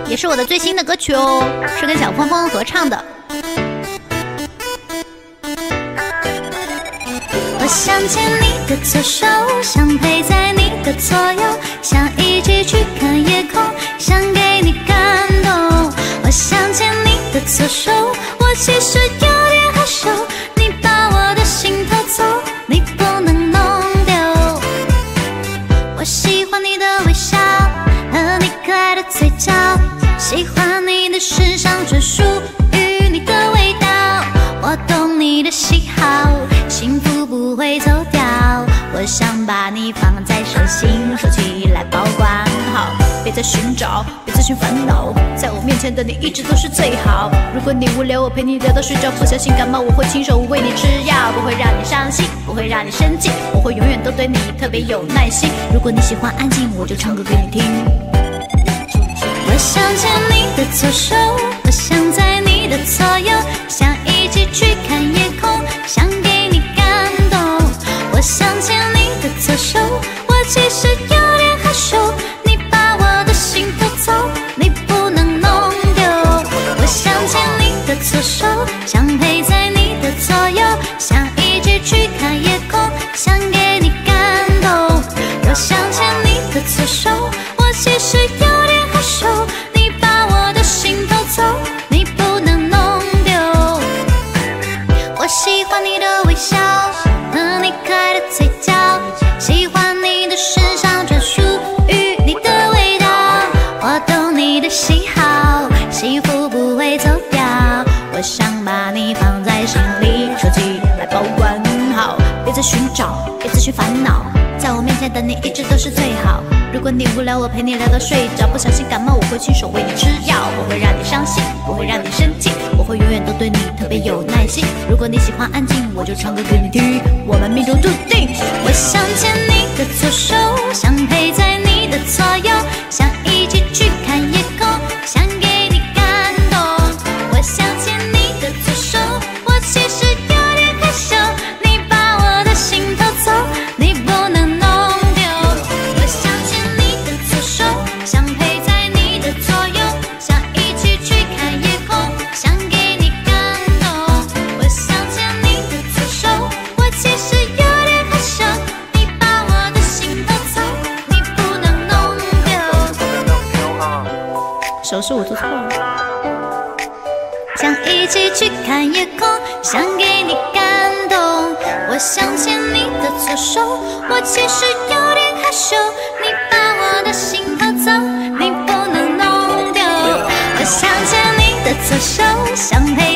也是我的最新的歌曲哦，是跟小峰峰合唱的。 我想牵你的左手，想陪在你的左右，想一起去看夜空，想给你感动。我想牵你的左手，我其实有点害羞，你把我的心偷走，你不能弄丢。我喜欢你的微笑和你可爱的嘴角，喜欢你的身上专属于你的味道。我懂你的喜好，幸福不会走掉。我想把你放在手心，收起来保管好。别再寻找，别再去烦恼，在我面前的你一直都是最好。如果你无聊，我陪你聊到睡着，不小心感冒，我会亲手为你吃药，不会让你伤心，不会让你生气，我会永远都对你特别有耐心。如果你喜欢安静，我就唱歌给你听。我想牵你的左手，我想在你的左右，想一起去看夜空，想给你感动。我想牵你的左手，我其实有点害羞，你把我的心偷走，你不能弄丢。我想牵你的左手，想陪在你的左右，想一起去看夜空，想给你感动。我想牵你的左手，我其实有点害羞，你把我的心偷走，你不能弄丢。我喜欢你的微笑和你可爱的嘴角，喜欢你的身上专属于你的味道。我懂你的喜好，幸福不会走掉。我想把你放在心里，收起来保管好。别再寻找，别再去烦恼，在我面前的你一直都是最好。如果你无聊，我陪你聊到睡着，不小心感冒，我会亲手为你吃药，不会让你伤心，不会让你生气，我会永远都对你特别有耐心。如果你喜欢安静，我就唱歌给你听，我们命中注定。我想牵你的左手，想陪在你的左右，想一起去看夜空，想给你感动。我想牵你的左手，我其实有点害羞，你把我的心偷走，你不能弄丢。我想牵你的左手，想陪在你的左右，想一起去看夜空，想给你感动。我想牵你的左手，我其实有点害羞，你把我的心偷走，你不能弄丢。 手是我做错了。 想一起去看夜空，想给你感动。我想牵你的左手，我其实有点害羞，你把我的心偷走，你不能弄丢。我想牵你的左手，想陪